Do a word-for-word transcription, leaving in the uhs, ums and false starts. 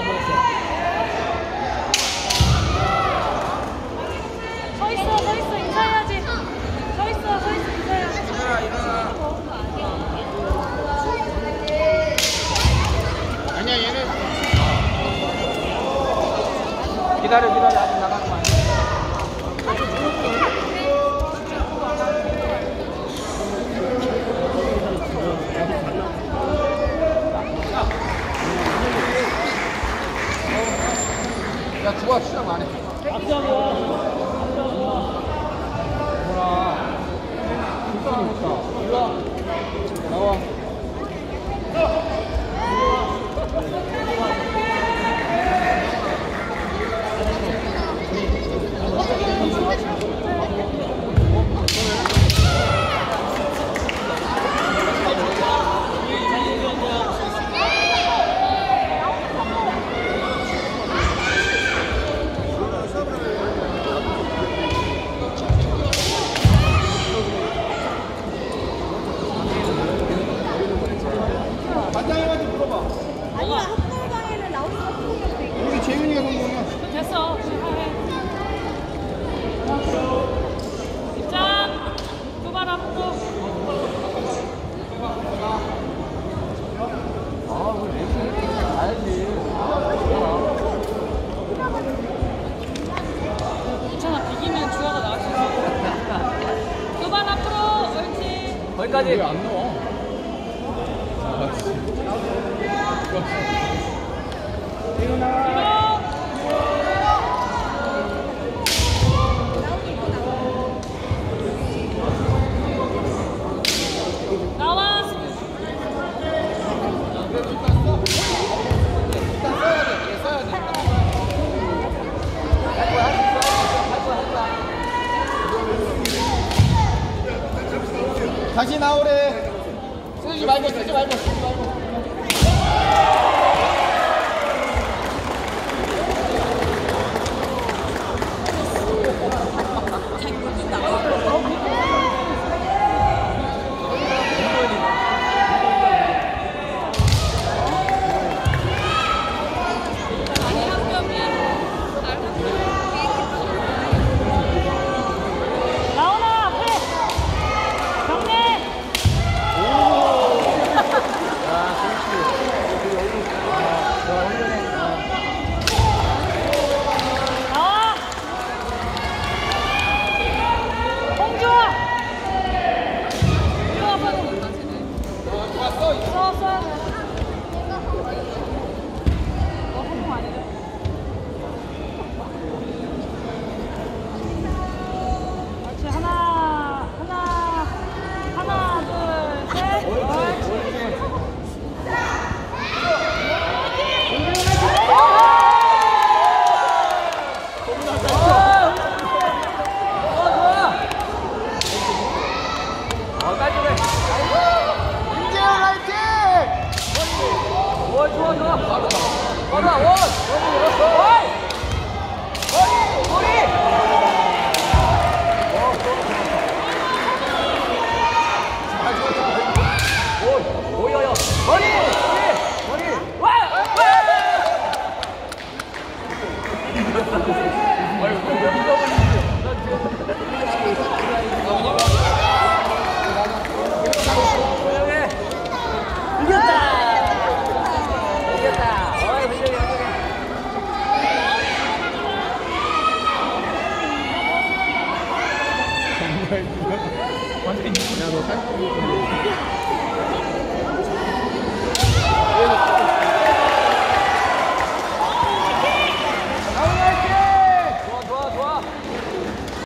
안 먹었어. 서 있어, 서 있어, 인사해야지. 서 있어, 서 있어, 인사해야지. 일어나, 일어나. 아니야, 얘는. 기다려, 기다려. 아직 나가는 거 아니야. 야, 주아 시작 안 해. 앞장이야. 뭐라. 불쌍히 없다. 일로 와. 나와. 반장님한테 물어봐. 아니야, 학교방에는 나올 수 없는 것도 있고. 우리 재윤이가 성공이야. 됐어. 입장. 두 발 앞으로. 아, 우리 레슨 가야지. 괜찮아, 비기면 주아가 나올 수 있어. 두 발 앞으로. 옳지. 거기까지. 왜 안 나와? 뒤로. 나와. 다시 나오래. 쓰지 말고, 쓰지 말고, 쓰지 말고. 나오나 앞에. 경례. 나와. 홍주. 이리 와봐. 좋았어. 써, 써야 돼. 너 성공 아니래? 그렇지. 하나, 하나, 하나, 둘, 셋. 옳지. 어, 깔끔해. 인재현 라이팅! 원, 좋아, 좋아. 맞아, 원.